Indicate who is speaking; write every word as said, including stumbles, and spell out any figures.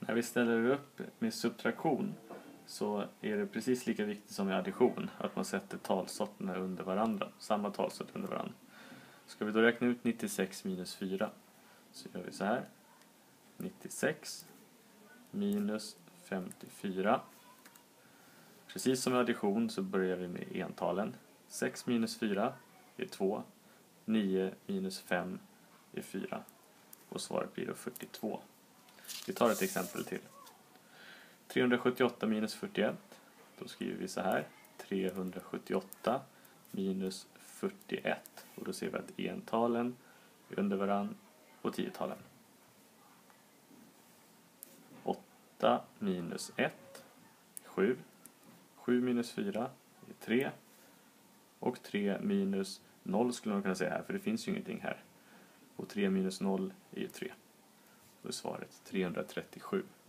Speaker 1: När vi ställer upp med subtraktion så är det precis lika viktigt som med addition att man sätter talsorterna under varandra, samma talsort under varandra. Ska vi då räkna ut nittiosex minus fyra så gör vi så här. nittiosex minus femtiofyra. Precis som med addition så börjar vi med entalen. sex minus fyra är två. nio minus fem är fyra. Och svaret blir då fyrtiotvå. Vi tar ett exempel till. trehundrasjuttioåtta minus fyrtioett. Då skriver vi så här. trehundrasjuttioåtta minus fyrtioett. Och då ser vi att entalen är under varann och tiotalen. åtta minus ett är sju. sju minus fyra är tre. Och tre minus noll skulle man kunna säga här, för det finns ju ingenting här. Och tre minus noll är ju tre. Då är svaret trehundratrettiosju.